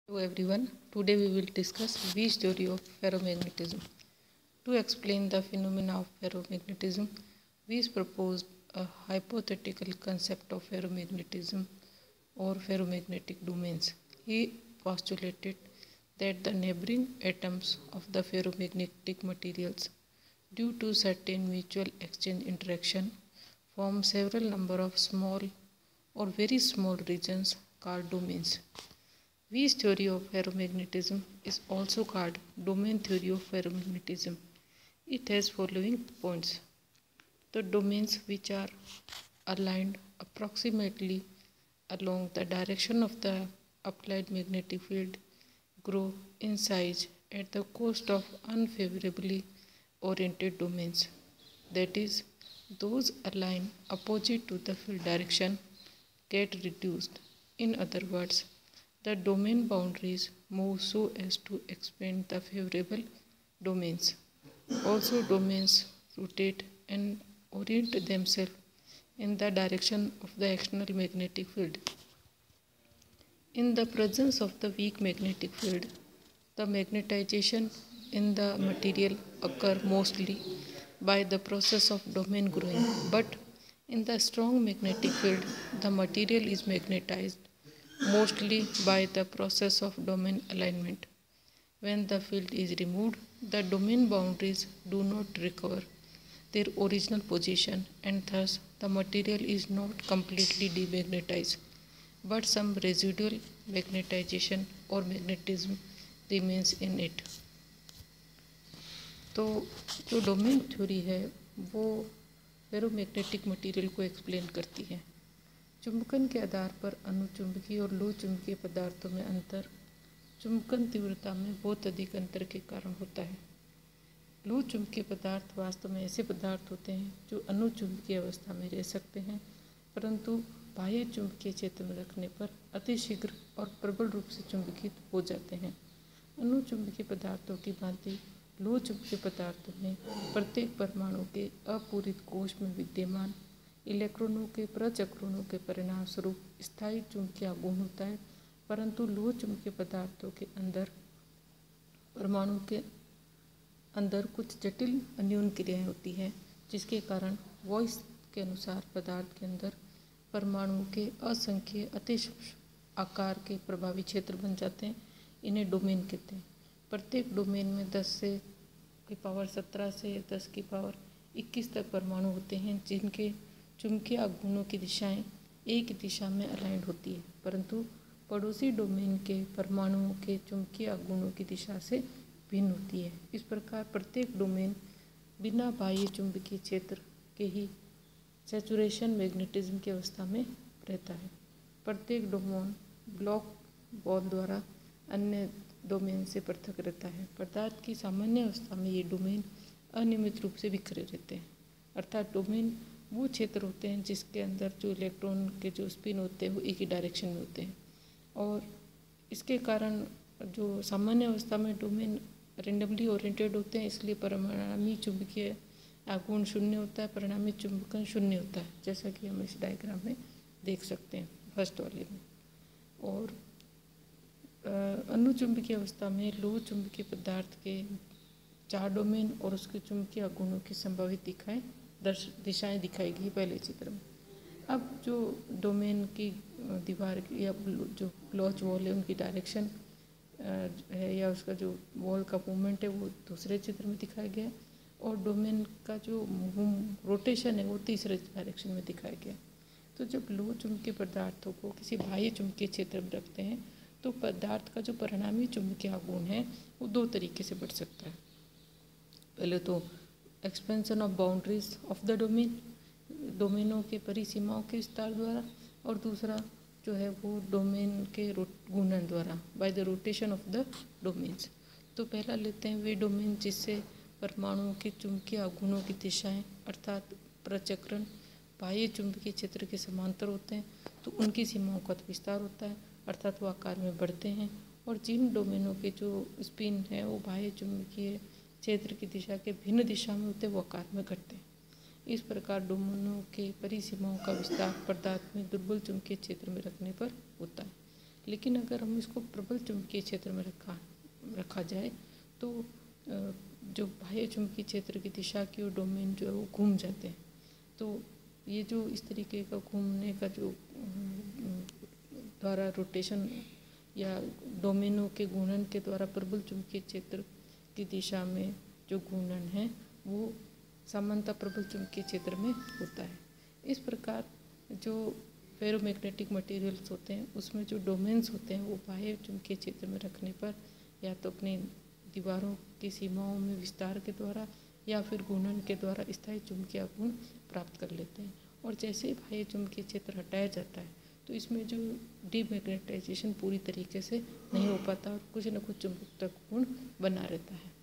Hello everyone, today we will discuss Weis theory of ferromagnetism. To explain the phenomena of ferromagnetism, Weis proposed a hypothetical concept of ferromagnetism or ferromagnetic domains. He postulated that the neighboring atoms of the ferromagnetic materials, due to certain mutual exchange interaction, form several number of small or very small regions called domains. Weis theory of ferromagnetism is also called domain theory of ferromagnetism. It has following points. The domains which are aligned approximately along the direction of the applied magnetic field grow in size at the cost of unfavorably oriented domains. That is, those aligned opposite to the field direction get reduced. In other words, the domain boundaries move so as to expand the favorable domains. Also, domains rotate and orient themselves in the direction of the external magnetic field. In the presence of the weak magnetic field, the magnetization in the material occurs mostly by the process of domain growing, but in the strong magnetic field, the material is magnetized mostly by the process of domain alignment. When the field is removed, the domain boundaries do not recover their original position, and thus the material is not completely demagnetized, but some residual magnetization or magnetism remains in it. तो जो domain theory है वो ferromagnetic material को explain करती है। चुंबकन के आधार पर अनुचुंबकीय और लो चुंबकीय पदार्थों में अंतर चुंबकन तीव्रता में बहुत अधिक अंतर के कारण होता है। लो चुंबकीय पदार्थ वास्तव में ऐसे पदार्थ होते हैं जो अनुचुंबकीय अवस्था में रह सकते हैं, परंतु बाह्य चुंबकीय क्षेत्र में रखने पर अतिशीघ्र और प्रबल रूप से चुंबकित हो जाते हैं। अनुचुंबकीय पदार्थों की भांति लो चुंबकीय पदार्थों में प्रत्येक परमाणु के अपूरित कोश में विद्यमान इलेक्ट्रॉनों के प्रचक्रणों के परिणाम स्वरूप स्थायी चुंबकीय आघूर्ण होता है, परंतु लो चुंबकीय पदार्थों के अंदर परमाणु के अंदर कुछ जटिल अन्योन क्रियाएं होती हैं, जिसके कारण वॉइस के अनुसार पदार्थ के अंदर परमाणुओं के असंख्य अतिसूक्ष्म आकार के प्रभावी क्षेत्र बन जाते हैं। इन्हें डोमेन कहते हैं। प्रत्येक डोमेन में 10⁻17 से 10⁻21 तक परमाणु होते हैं, जिनके चुंबकीय आघूर्णों की दिशाएं एक दिशा में अलाइंड होती है, परंतु पड़ोसी डोमेन के परमाणुओं के चुंबकीय आघूर्णों की दिशा से भिन्न होती है। इस प्रकार प्रत्येक डोमेन बिना बाह्य चुंबकीय क्षेत्र के ही सैचुरेशन मैग्नेटिज्म की अवस्था में रहता है। प्रत्येक डोमेन ब्लॉक बॉल द्वारा अन्य डोमेन से पृथक रहता है। पदार्थ की सामान्य अवस्था में ये डोमेन अनियमित रूप से बिखरे रहते हैं, अर्थात डोमेन वो क्षेत्र होते हैं जिसके अंदर जो इलेक्ट्रॉन के जो स्पिन होते हैं वो एक ही डायरेक्शन में होते हैं, और इसके कारण जो सामान्य अवस्था में डोमेन रेंडमली ओरिएंटेड होते हैं, इसलिए परिणामी चुंबकीय आघूर्ण शून्य होता है, परिणामी चुंबकन शून्य होता है, जैसा कि हम इस डायग्राम में देख सकते हैं फर्स्ट वाले में। और अनुचुंबकीय अवस्था में लो चुंबकीय पदार्थ के 4 डोमेन और उसके चुंबकीय आघूर्णों की संभावित दिशाएं दिखाई गई पहले चित्र में। अब जो डोमेन की दीवार या जो क्लॉच वॉल है उनकी डायरेक्शन है या उसका जो वॉल का मूवमेंट है वो दूसरे चित्र में दिखाया गया, और डोमेन का जो रोटेशन है वो तीसरे डायरेक्शन में दिखाया गया। तो जब लो चुंबकीय पदार्थों को किसी बाह्य चुंबकीय क्षेत्र में रखते हैं तो पदार्थ का जो परिणामी चुंबकीय आघूर्ण है वो 2 तरीके से बढ़ सकता है। पहले तो expansion of boundaries of the domain, डोमेनों के परिसीमाओं के विस्तार द्वारा, और दूसरा जो है वो डोमेन के घूर्णन द्वारा, by the rotation of the domains. तो पहला लेते हैं वे डोमेन जिससे परमाणुओं के चुंबकीय आघूर्णों की दिशाएं अर्थात प्रचक्रण बाह्य चुंबकीय क्षेत्र के समांतर होते हैं, तो उनकी सीमाओं का विस्तार होता है, अर्थात वो आकार में बढ़ते हैं। और जिन डोमेनों के जो स्पिन है वो बाह्य चुंबकीय क्षेत्र की दिशा के भिन्न दिशा में होते हैं, वो आकार में घटते हैं। इस प्रकार डोमेनों के परिसीमाओं का विस्तार पदार्थ में दुर्बल चुंबकीय क्षेत्र में रखने पर होता है। लेकिन अगर हम इसको प्रबल चुंबकीय क्षेत्र में रखा जाए तो जो बाह्य चुंबकीय क्षेत्र की दिशा की ओर डोमेन जो है वो घूम जाते हैं। तो ये जो इस तरीके का घूमने का जो द्वारा रोटेशन या डोमेनों के घूर्णन के द्वारा प्रबल चुंबकीय क्षेत्र की दिशा में जो घूर्णन है वो सामान्यतः प्रबल चुंबकीय क्षेत्र में होता है। इस प्रकार जो फेरोमैग्नेटिक मटेरियल्स होते हैं उसमें जो डोमेन्स होते हैं वो बाह्य चुंबकीय क्षेत्र में रखने पर या तो अपनी दीवारों की सीमाओं में विस्तार के द्वारा या फिर घूर्णन के द्वारा स्थायी चुंबकीय गुण प्राप्त कर लेते हैं। और जैसे ही बाह्य चुंबकीय क्षेत्र हटाया जाता है तो इसमें जो डीमैग्नेटाइजेशन पूरी तरीके से नहीं हो पाता और कुछ न कुछ चुंबकत्व गुण बना रहता है।